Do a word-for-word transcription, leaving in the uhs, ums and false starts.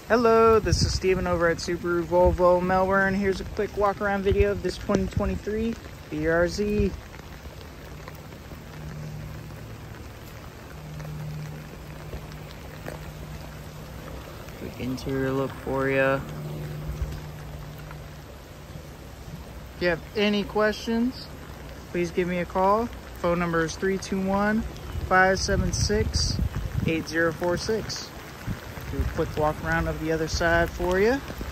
Hello, this is Steven over at Subaru Volvo Melbourne. Here's a quick walk around video of this twenty twenty-three B R Z. Quick interior look for you. If you have any questions, please give me a call. Phone number is three two one, five seven six, eight zero four six. Do a quick walk around of the other side for you.